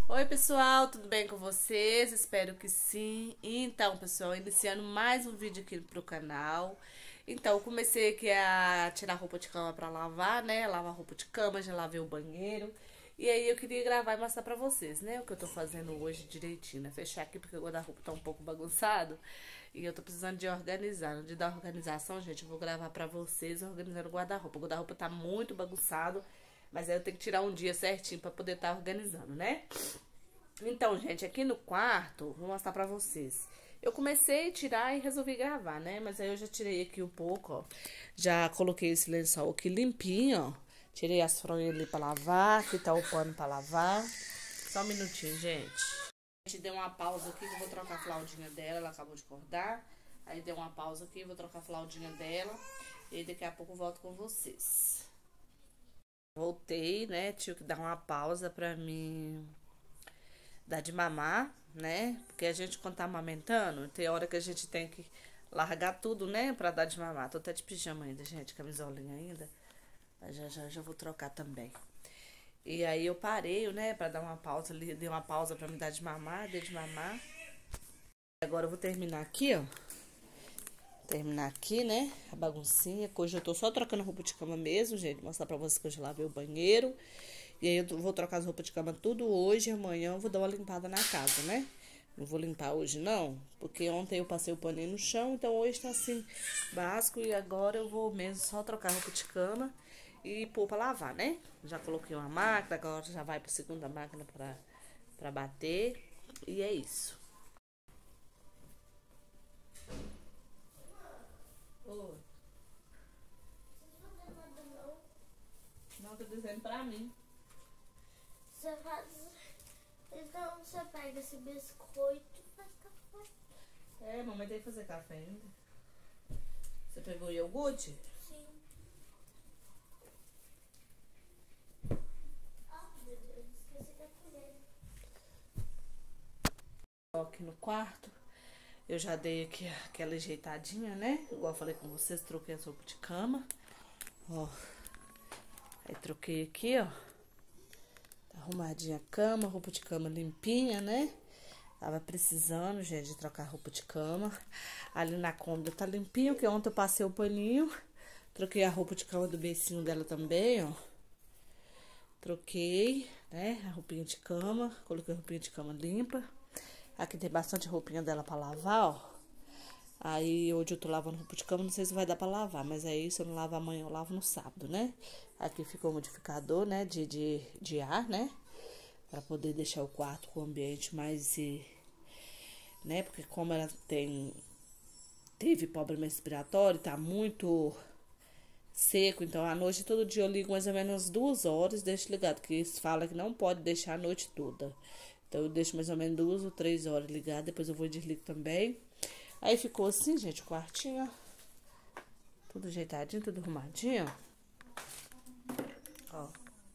Oi, pessoal, tudo bem com vocês? Espero que sim. Então, pessoal, iniciando mais um vídeo aqui pro canal. Então, eu comecei aqui a tirar roupa de cama pra lavar, né? Lavar roupa de cama, já lavei o banheiro. E aí eu queria gravar e mostrar pra vocês, né? O que eu tô fazendo hoje direitinho, né? Fechar aqui porque o guarda-roupa tá um pouco bagunçado. E eu tô precisando de organizar, de dar organização, gente. Eu vou gravar pra vocês organizando o guarda-roupa. O guarda-roupa tá muito bagunçado. Mas aí eu tenho que tirar um dia certinho pra poder estar organizando, né? Então, gente, aqui no quarto, vou mostrar pra vocês. Eu comecei a tirar e resolvi gravar, né? Mas aí eu já tirei aqui um pouco, ó. Já coloquei esse lençol aqui limpinho, ó. Tirei as fronhas ali pra lavar, aqui tá o pano pra lavar. Só um minutinho, gente. A gente deu uma pausa aqui, que eu vou trocar a fraldinha dela, ela acabou de acordar. Aí deu uma pausa aqui, vou trocar a fraldinha dela. E daqui a pouco eu volto com vocês. Voltei, né? Tive que dar uma pausa pra mim dar de mamar, né? Porque a gente, quando tá amamentando, tem hora que a gente tem que largar tudo, né? Pra dar de mamar. Tô até de pijama ainda, gente, camisolinha ainda. Mas já vou trocar também. E aí eu parei, né? Pra dar uma pausa ali. Dei uma pausa pra me dar de mamar, dei de mamar. Agora eu vou terminar aqui, ó. Terminar aqui, né? A baguncinha. Hoje eu tô só trocando roupa de cama mesmo, gente. Mostrar pra vocês que eu já lavei o banheiro. E aí eu vou trocar as roupas de cama tudo hoje. Amanhã eu vou dar uma limpada na casa, né? Não vou limpar hoje não, porque ontem eu passei o paninho no chão. Então hoje tá assim, básico. E agora eu vou mesmo só trocar a roupa de cama e pôr pra lavar, né? Já coloquei uma máquina, agora já vai pra segunda máquina pra bater. E é isso. Oi. Não, tô dizendo pra mim. Você faz. Então você pega esse biscoito e faz café. É, mamãe tem que fazer café ainda. Você pegou o iogurte? Sim. Ah, meu Deus, esqueci da colher. Aqui no quarto. Eu já dei aqui aquela ajeitadinha, né? Igual eu falei com vocês, troquei as roupas de cama. Ó. Aí troquei aqui, ó. Tá arrumadinha a cama, roupa de cama limpinha, né? Tava precisando, gente, de trocar roupa de cama. Ali na cômoda tá limpinho, que ontem eu passei o paninho. Troquei a roupa de cama do beicinho dela também, ó. Troquei, né? A roupinha de cama. Coloquei a roupinha de cama limpa. Aqui tem bastante roupinha dela pra lavar, ó. Aí hoje eu tô lavando roupa de cama, não sei se vai dar pra lavar, mas aí se eu não lavar amanhã, eu lavo no sábado, né? Aqui ficou o modificador, né, de ar, né? Pra poder deixar o quarto com o ambiente mais, né? Porque como ela teve problema respiratório, tá muito seco, então à noite todo dia eu ligo mais ou menos 2 horas, deixo ligado, porque eles falam que não pode deixar a noite toda. Então eu deixo mais ou menos 2 ou 3 horas ligado, depois eu vou e desligo também. Aí ficou assim, gente, o quartinho, ó. Tudo ajeitadinho, tudo arrumadinho. Ó.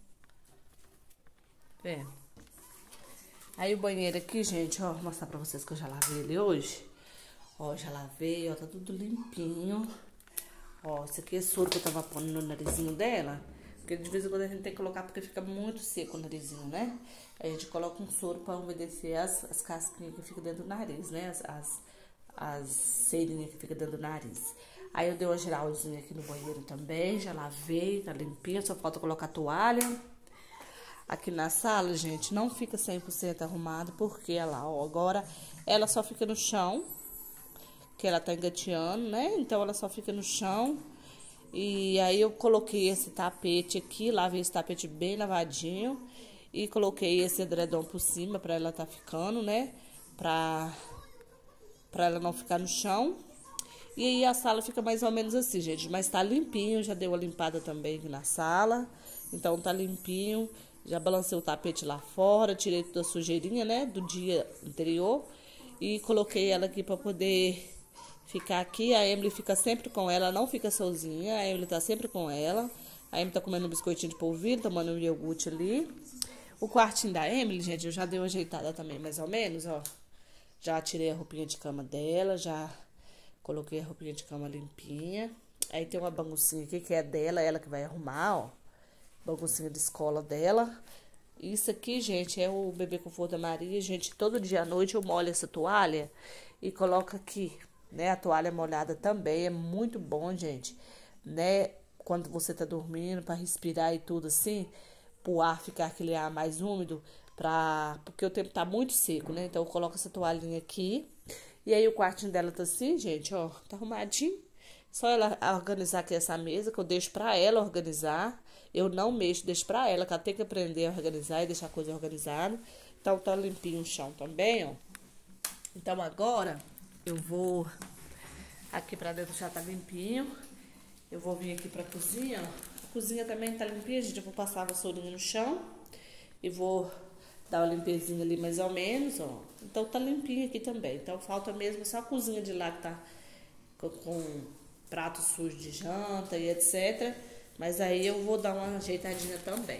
Vendo? Aí o banheiro aqui, gente, ó. Vou mostrar pra vocês que eu já lavei ele hoje. Ó, já lavei, ó. Tá tudo limpinho. Ó, esse aqui é soro que eu tava pondo no narizinho dela. Porque de vez em quando a gente tem que colocar porque fica muito seco o narizinho, né? Aí a gente coloca um soro pra umedecer as casquinhas que ficam dentro do nariz, né? As cerinhas que ficam dentro do nariz. Aí eu dei uma geralzinha aqui no banheiro também, já lavei, tá limpinho, só falta colocar a toalha. Aqui na sala, gente, não fica 100% arrumado, porque ela, ó, agora ela só fica no chão, que ela tá engateando, né? Então ela só fica no chão. E aí eu coloquei esse tapete aqui, lavei esse tapete bem lavadinho. E coloquei esse edredom por cima pra ela tá ficando, né? Pra ela não ficar no chão. E aí a sala fica mais ou menos assim, gente. Mas tá limpinho, já deu uma limpada também aqui na sala. Então tá limpinho. Já balancei o tapete lá fora, tirei toda a sujeirinha, né, do dia anterior. E coloquei ela aqui pra poder ficar aqui. A Emily fica sempre com ela, não fica sozinha. A Emily tá sempre com ela. A Emily tá comendo um biscoitinho de polvilho, tomando um iogurte ali. O quartinho da Emily, gente, eu já dei uma ajeitada também, mais ou menos, ó. Já tirei a roupinha de cama dela, já coloquei a roupinha de cama limpinha. Aí tem uma baguncinha aqui que é dela, ela que vai arrumar, ó. Baguncinha de escola dela. Isso aqui, gente, é o bebê conforto da Maria. Gente, todo dia à noite eu molho essa toalha e coloco aqui, né? A toalha molhada também é muito bom, gente, né? Quando você tá dormindo, para respirar e tudo assim, pro ar ficar aquele ar mais úmido, porque o tempo tá muito seco, né? Então eu coloco essa toalhinha aqui. E aí o quartinho dela tá assim, gente, ó, tá arrumadinho. Só ela organizar aqui essa mesa, que eu deixo pra ela organizar. Eu não mexo, deixo pra ela, que ela tem que aprender a organizar e deixar a coisa organizada. Então tá limpinho o chão também, ó. Então agora eu vou aqui pra dentro, já tá limpinho. Eu vou vir aqui pra cozinha, ó. A cozinha também tá limpinha, gente. Eu vou passar a vassourinha no chão e vou dar uma limpezinha ali mais ou menos, ó. Então tá limpinho aqui também. Então falta mesmo só a cozinha de lá que tá com prato sujo de janta e etc. Mas aí eu vou dar uma ajeitadinha também.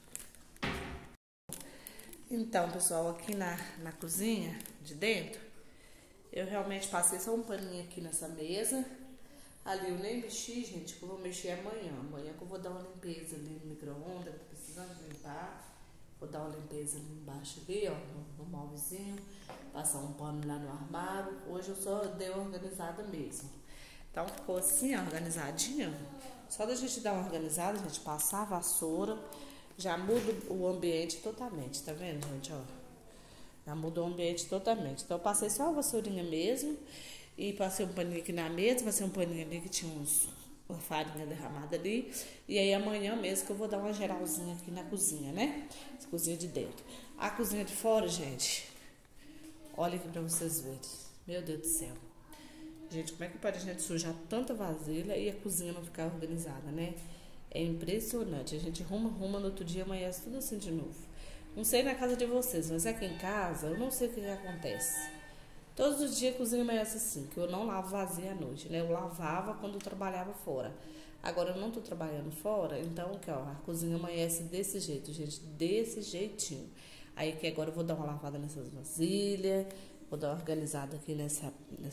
Então, pessoal, aqui na cozinha de dentro, eu realmente passei só um paninho aqui nessa mesa. Ali eu nem mexi, gente, que eu vou mexer amanhã. Amanhã que eu vou dar uma limpeza ali no micro-ondas, tô precisando limpar. Vou dar uma limpeza ali embaixo ali, ó, no móvelzinho. Passar um pano lá no armário. Hoje eu só dei uma organizada mesmo. Então ficou assim, ó, organizadinho. Só da gente dar uma organizada, a gente passar a vassoura, já muda o ambiente totalmente, tá vendo, gente, ó? Já mudou o ambiente totalmente. Então eu passei só a vassourinha mesmo e passei um paninho aqui na mesa, passei um paninho ali que tinha uma farinha derramada ali. E aí amanhã mesmo que eu vou dar uma geralzinha aqui na cozinha, né? Essa cozinha de dentro. A cozinha de fora, gente, olha aqui pra vocês verem. Meu Deus do céu. Gente, como é que pode a gente sujar tanta vasilha e a cozinha não ficar organizada, né? É impressionante. A gente arruma no outro dia, amanhece tudo assim de novo. Não sei na casa de vocês, mas aqui em casa, eu não sei o que acontece. Todos os dias a cozinha amanhece assim, que eu não lavo vazia à noite, né? Eu lavava quando eu trabalhava fora. Agora eu não tô trabalhando fora, então aqui, ó, a cozinha amanhece desse jeito, gente, desse jeitinho. Aí que agora eu vou dar uma lavada nessas vasilhas, vou dar uma organizada aqui nessa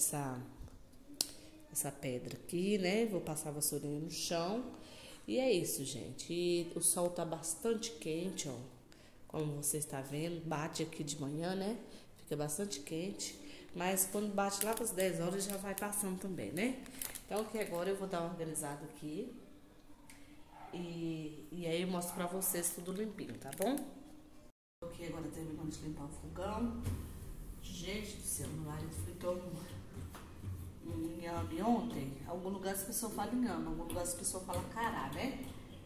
pedra aqui, né? Vou passar a vassourinha no chão. E é isso, gente. E o sol tá bastante quente, ó. Como você está vendo, bate aqui de manhã, né? Fica bastante quente. Mas quando bate lá para as 10 horas já vai passando também, né? Então aqui agora eu vou dar uma organizada aqui. E aí eu mostro pra vocês tudo limpinho, tá bom? Aqui agora terminando de limpar o fogão. Gente do céu, meu marido fritou um inhame ontem. Em algum lugar as pessoas falam inhame, em algum lugar as pessoas falam cará, né?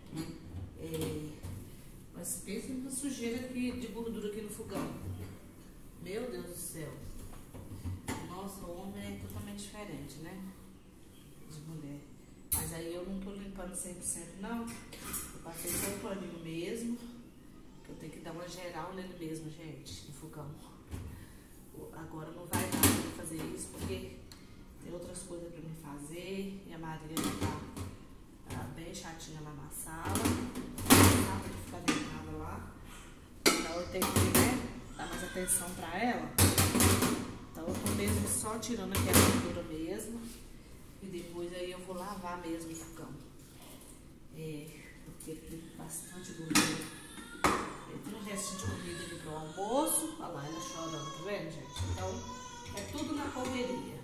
Mas pensa na sujeira aqui, de gordura aqui no fogão. Meu Deus do céu. Nossa, o homem é totalmente diferente, né? De mulher. Mas aí eu não tô limpando 100% não. Eu passei só o paninho mesmo. Que eu tenho que dar uma geral nele mesmo, gente, no fogão. Agora não vai dar pra fazer isso, porque tem outras coisas pra me fazer. E a Maria tá bem chatinha lá na sala. Não dá pra ficar deitada lá. Então eu tenho que, né, dar mais atenção pra ela. Então eu tô mesmo só tirando aqui a gordura mesmo. E depois aí eu vou lavar mesmo o fogão. Porque tem bastante gordura. Tem um restinho de comida aqui pro almoço. Olha lá, ela chorando, tá vendo, gente? Então, é tudo na correria.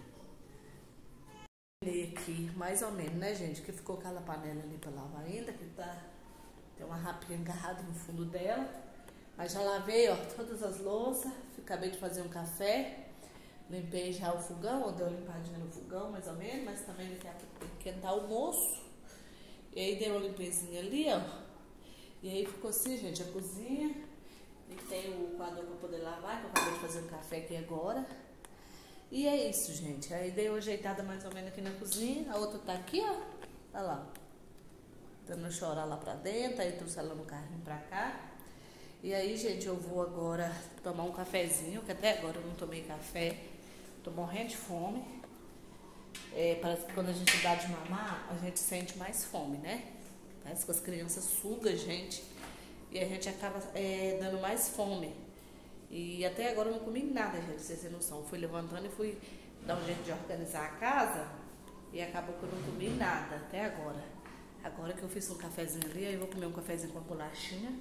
Aqui, mais ou menos, né, gente? Que ficou aquela panela ali pra lavar ainda, que tem uma rapinha agarrada no fundo dela. Mas já lavei, ó, todas as louças. Acabei de fazer um café. Limpei já o fogão, dei uma limpadinha no fogão, mais ou menos. Mas também tem que esquentar o almoço. E aí dei uma limpezinha ali, ó. E aí ficou assim, gente, a cozinha. E tem o coador pra poder lavar, que eu acabei de fazer um café aqui agora. E é isso, gente. Aí dei uma ajeitada mais ou menos aqui na cozinha. A outra tá aqui, ó. Olha lá. Tentando chorar lá pra dentro. Aí trouxe ela no carrinho pra cá. E aí, gente, eu vou agora tomar um cafezinho, que até agora eu não tomei café. Tô morrendo de fome. Parece que quando a gente dá de mamar, a gente sente mais fome, né? Parece que as crianças sugam a gente e a gente acaba dando mais fome. E até agora eu não comi nada, gente, vocês têm noção. Eu fui levantando e fui dar um jeito de organizar a casa e acabou que eu não comi nada até agora. Agora que eu fiz um cafezinho ali, aí eu vou comer um cafezinho com a bolachinha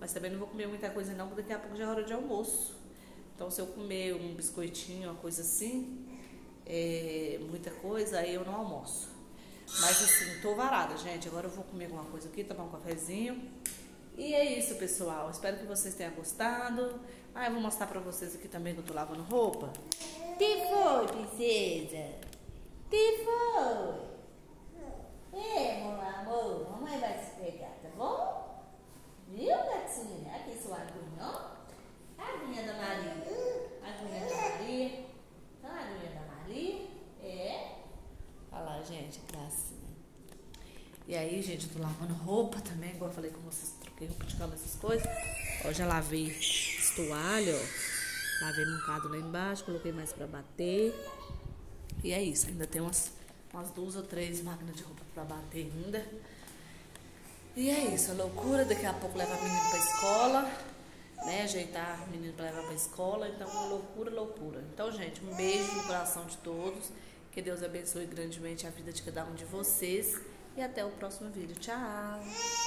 Mas também não vou comer muita coisa não, porque daqui a pouco já é hora de almoço. Então se eu comer um biscoitinho, uma coisa assim, muita coisa, aí eu não almoço. Mas assim, tô varada, gente. Agora eu vou comer alguma coisa aqui, tomar um cafezinho. E é isso, pessoal. Espero que vocês tenham gostado. Eu vou mostrar pra vocês aqui também que eu tô lavando roupa. Que foi, princesa? Que foi? Meu amor, mamãe vai te pegar, tá bom? Viu, gatinha? Aqui sua aguinha, ó. A aguinha da Maria. A aguinha da Maria. Então, a aguinha da Maria. Olha lá, gente, gracinha. E aí, gente, eu tô lavando roupa também, igual eu falei com vocês, troquei roupa de cama, essas coisas. Ó, já lavei esse toalha, ó. Lavei um bocado lá embaixo, coloquei mais pra bater. E é isso, ainda tem umas 2 ou 3 máquinas de roupa pra bater ainda. E é isso, a loucura. Daqui a pouco levar a menina pra escola, né? Ajeitar a menina pra levar pra escola. Então, loucura, loucura. Então, gente, um beijo no coração de todos. Que Deus abençoe grandemente a vida de cada um de vocês. E até o próximo vídeo. Tchau!